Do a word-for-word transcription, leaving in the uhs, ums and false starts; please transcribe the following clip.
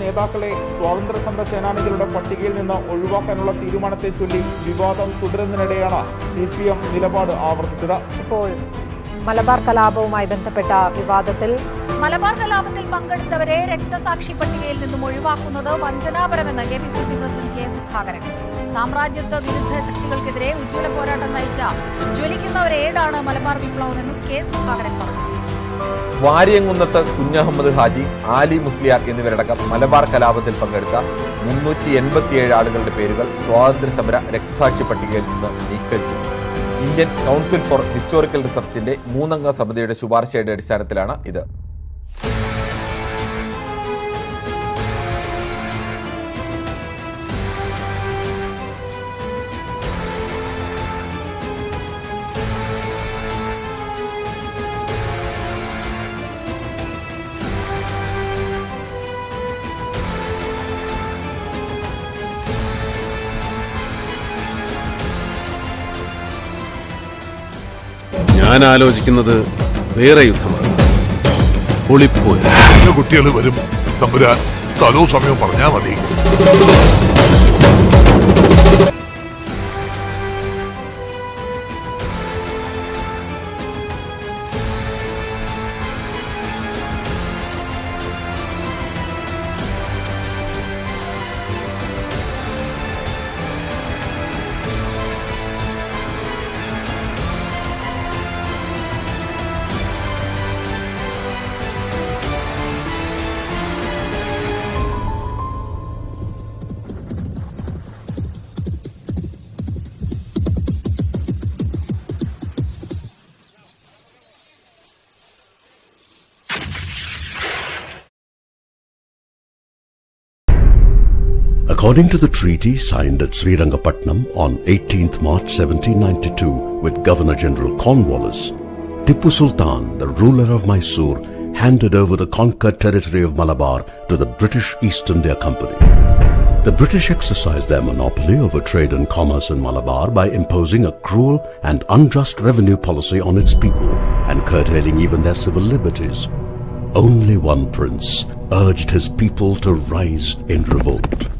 നേതാക്കളെ സ്വാതന്ത്ര്യ സമര സേനാനികളുടെ പട്ടികയിൽ നിന്ന് ഒഴിവാക്കാനുള്ള തീരുമാനത്തെ ചൊല്ലി വിവാദം തുടരുന്നതിനിടെയാണ് സി പി എം നിലപാട് ആവർത്തിച്ചത്. ഇപ്പോൾ മലബാർ കലാപവുമായി ബന്ധപ്പെട്ട വിവാദത്തിൽ മലബാർ കലാപത്തിൽ പങ്കെടുത്തവരെ രക്തസാക്ഷി പട്ടികയിൽ നിന്നും ഒഴിവാക്കുന്നത് വഞ്ചനാപരമെന്ന് കെ പി സി സി പ്രസിഡന്റ് കെ സുധാകരൻ. സാമ്രാജ്യത്വ വിരുദ്ധ ശക്തികൾക്കെതിരെ ഉജ്ജ്വല പോരാട്ടം നയിച്ച ജ്വലിക്കുന്ന ഒരു ഏടാണ് മലബാർ വിപ്ലവമെന്നും കെ സുധാകരൻ പറഞ്ഞു. വാര്യംകുന്നത്ത് കുഞ്ഞഹമ്മദ് ഹാജി, ആലി മുസ്ലിയാർ എന്നിവരടക്കം മലബാർ കലാപത്തിൽ പങ്കെടുത്ത മുന്നൂറ്റി എൺപത്തിയേഴ് ആളുകളുടെ പേരുകൾ സ്വാതന്ത്ര്യ സമര രക്തസാക്ഷി പട്ടികയിൽ നിന്ന് നീക്കം ചെയ്തു. ഇന്ത്യൻ കൗൺസിൽ ഫോർ ഹിസ്റ്റോറിക്കൽ റിസർച്ചിന്റെ മൂന്നംഗ സമിതിയുടെ ശുപാർശയുടെ അടിസ്ഥാനത്തിലാണ് ഇത്. ഞാൻ ആലോചിക്കുന്നത് വേറെ യുദ്ധമാണ്. ഒളിപ്പോയി കുട്ടികൾ വരും. തമ്പുരാൻ സ്ഥലവും സമയവും പറഞ്ഞാൽ മതി. According to the treaty signed at Srirangapatnam on eighteenth March seventeen ninety-two with Governor-General Cornwallis, Tippu Sultan, the ruler of Mysore, handed over the conquered territory of Malabar to the British East India Company. The British exercised their monopoly over trade and commerce in Malabar by imposing a cruel and unjust revenue policy on its people and curtailing even their civil liberties. Only one prince urged his people to rise in revolt.